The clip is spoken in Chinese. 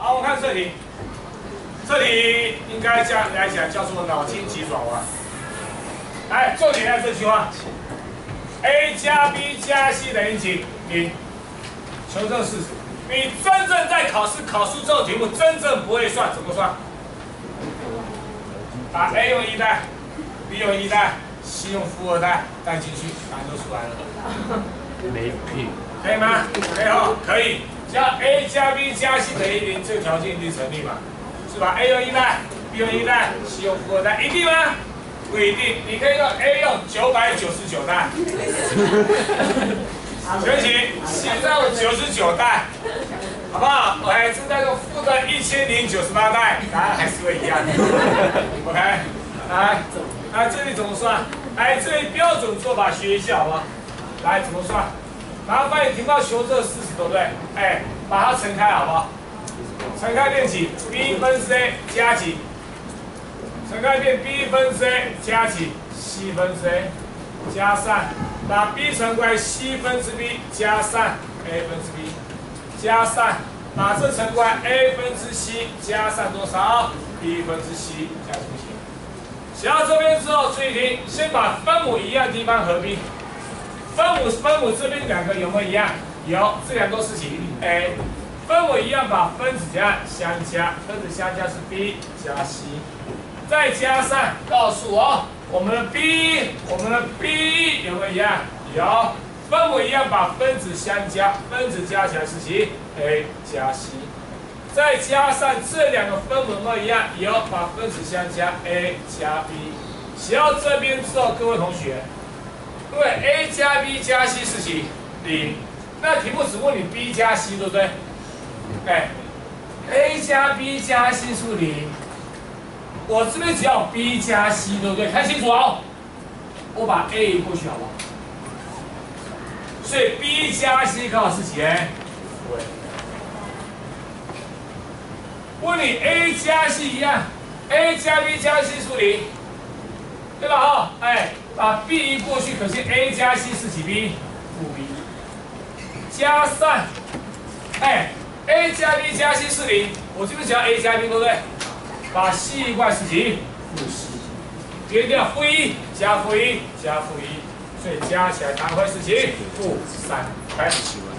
好，我们看这题，这题应该这样来讲叫做脑筋急转弯。来，重点在这句话 ：A 加 B 加 C 等于几？0。求证事实。你真正在考试考出这种题目，真正不会算，怎么算？把 A 用1代 ，B 用1代 ，C 用负2代带进去，答案就出来了。 没屁。 可以吗？可以哈，可以。只要 A 加 B 加 C 等于0，这个条件一定成立嘛？是吧 ？A 用1代 ，B 用1代 ，C 用负2代，一定吗？不一定。你可以用 A 用999代，对不起，C 再用99代，好不好 ？OK， 这再用负的1098代，答案还是会一样。OK， 来，这里怎么算？来，这里标准做法学一下，好不好？来，怎么算？然后发现题目要求这个事实，对不对？哎，把它乘开，好不好？乘开变几 ？B 分之 A 加几？乘开变 B 分之 A 加几 ？C 分之 A 加3，把 B 乘过来 ，C 分之 B 加3 ，A 分之 B 加3，把这乘过来 ，A 分之 C 加上多少 ？B 分之 C 加出去。写到这边之后，注意听，先把分母一样的地方合并。分母这边两个有没有一样？有，这两个都是几 ？A。分母一样，把分子相加，分子相加是 B 加 C， 再加上告诉我我们的 B 有没有一样？有。分母一样，把分子相加，分子加起来是几 ？A 加 C， 再加上这两个分母有没有一样？有，把分子相加 A 加 B。写到这边之后，各位同学。对 ，A 加 B 加 C 是几？0。那题目只问你 B 加 C， 对不对？哎 ，A 加 B 加 C 是0。我这边只要 B 加 C， 对不对？看清楚哦。我把 A 移过去，好不好？所以 B 加 C 刚好是几 A？ 问你 A 加 C 一样 ，A 加 B 加 C 是0，对吧？哈，哎。把 B 移过去，可是 A 加 C 是几 B？ 负 B。加上，哎 ，A 加 B 加 C 是0，我这边只要 A 加 B， 对不对？把 C 移过来是几？负 C。别掉负1加负1加负1，所以加起来答案会是几？负3。来。